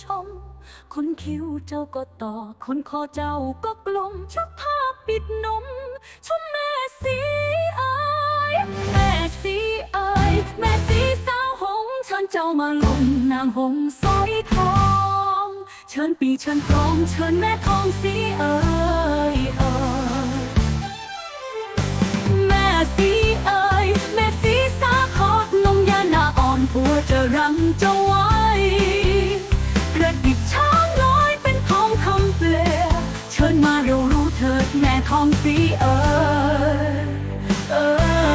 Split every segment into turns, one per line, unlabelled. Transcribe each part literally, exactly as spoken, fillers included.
ชมคนคิ้วเจ้าก็ต่อคนคอเจ้าก็กลมชักผ้าปิดนมชมแม่สีเอ๋ยแม่สีเอ๋ยแม่สีสาวหงเชิญเจ้ามาลงนางหงสอยทองเชิญปีเชิญกรองเชิญแม่ทองสีเอ๋ยเอ๋ยแม่สีเอ๋ยแม่สีสาขอนงยานาอ่อนผัวจะรังเจ้าไว้กระดิกช้างน้อยเป็นทองคำเปลเชิญมาเร็วรู้เถิดแม่ทองสีเอ๋ยเอ๋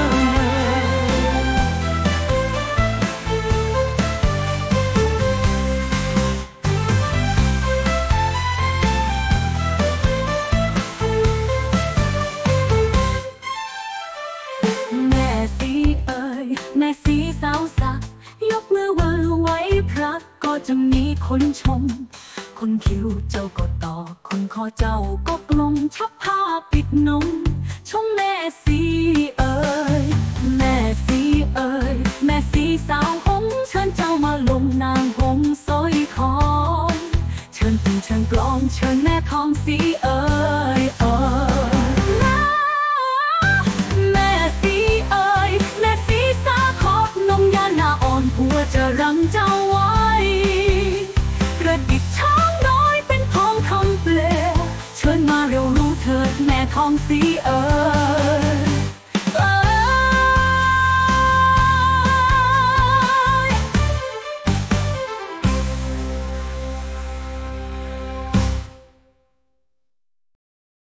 แม่สีเอ๋ยแม่สีสาวสักยกมือไหว้ไว้พระก็จะมีคนชมคนคิ้วเจ้าก็ต่อคนคอเจ้าก็กลมชักผ้าปิดนมชมแม่สีเอ๋ยแม่สีเอ๋ยแม่สีสาวหงเชิญเจ้ามาลงนางหงสอยทองเชิญปีเชิญกลองเชิญแม่ทองสีเอ๋ยเอ๋ยแม่สีเอ๋ยแม่สีสาขอนมยานาอ่อนผัวจะรังเจ้าไว้กระดิกช้างน้อยเป็นทองคำเปลเชิญมาเร็วรู้เถิดแม่ทองสีเอ๋ย